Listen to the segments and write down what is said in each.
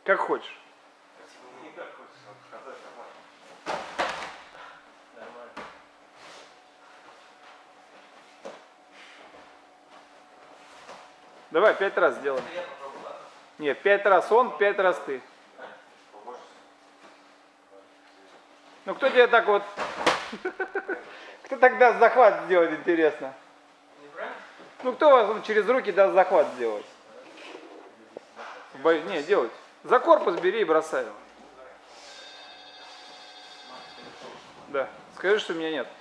Как хочешь. Не как хочешь, сказать нормально. Давай 5 раз сделаем. Нет, 5 раз он, 5 раз ты. Ну кто тебе так вот... Кто тогда захват сделает, интересно? Ну кто вас через руки даст захват сделать? Не, делать. За корпус бери и бросай его. Да. Скажи, что меня нет.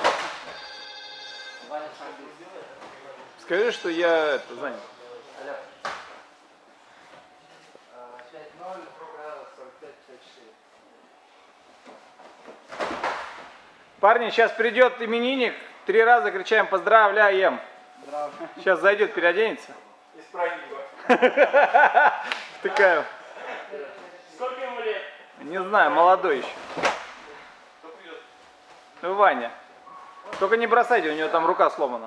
Скажи, что я занят. Парни, сейчас придет именинник, 3 раза кричаем поздравляем. Сейчас зайдет, переоденется. Из прогиба. Такая. Сколько ему лет? Не знаю, молодой еще. Кто придет? Ну, Ваня. Только не бросайте, у него там рука сломана.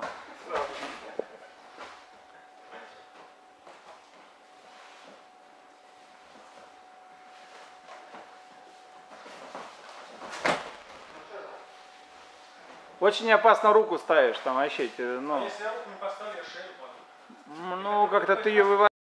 Очень опасно руку ставишь, там вообще, ну. Если я руку не поставлю, я шею падаю. Ну, как-то ты ее выводишь.